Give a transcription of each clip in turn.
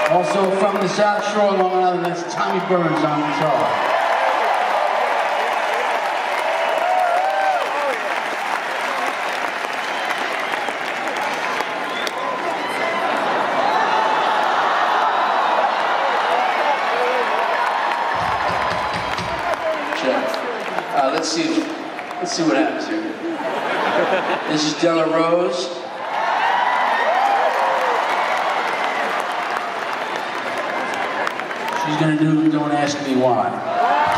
Also from the South Shore of Long Island, that's Tommy Burns on guitar. Let's see what happens here. This is Della Rose. She's gonna do Don't Ask Me Why.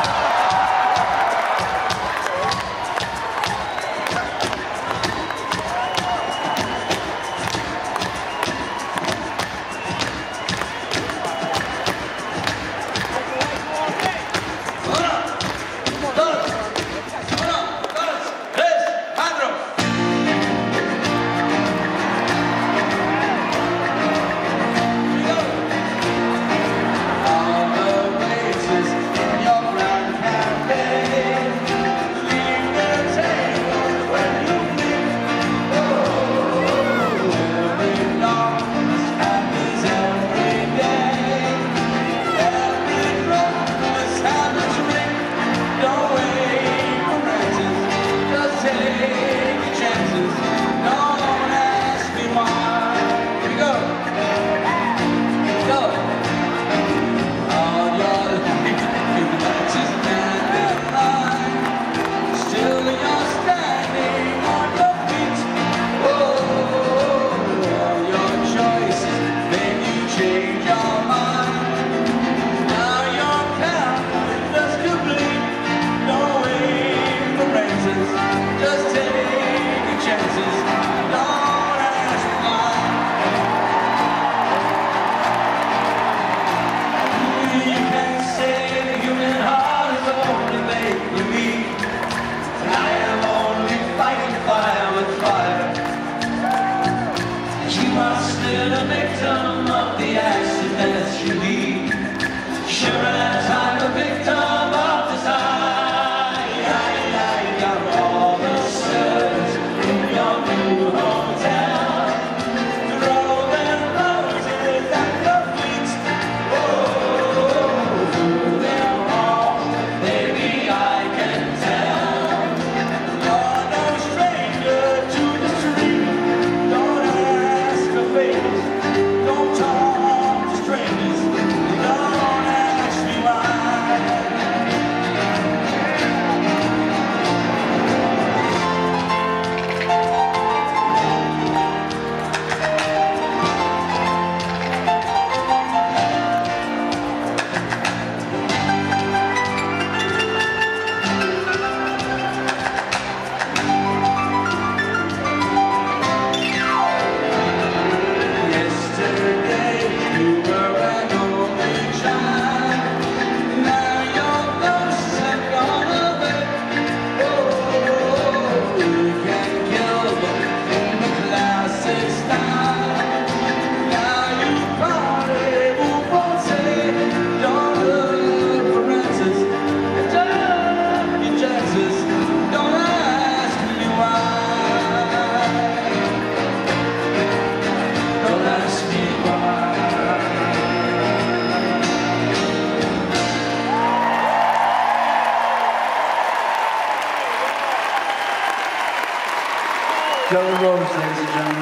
Della Rose, ladies and gentlemen.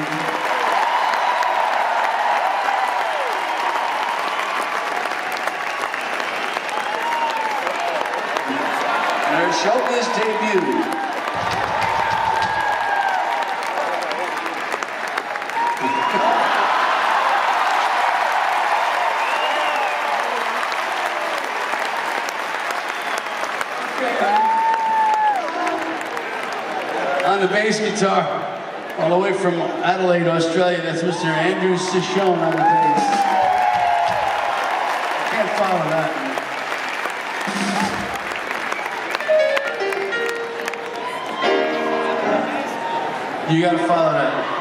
And her showbiz debut. On the bass guitar, all the way from Adelaide, Australia, that's Mr. Andrew Cichon on the bass. Can't follow that. You gotta follow that.